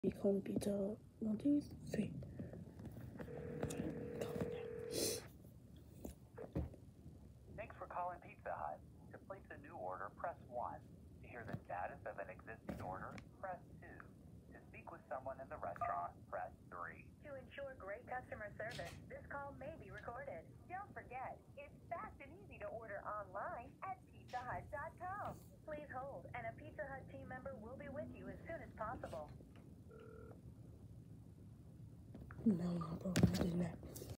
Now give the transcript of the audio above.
be calling Pizza Hut. 1, 2, 3. Thanks for calling Pizza Hut. To place a new order, press 1. To hear the status of an existing order, press 2. To speak with someone in the restaurant, press 3. To ensure great customer service, this call may be recorded. Don't forget, it's fast and easy to order online at PizzaHut.com. Please hold, and a Pizza Hut team member will be with you as soon as possible. No, bro, I did not.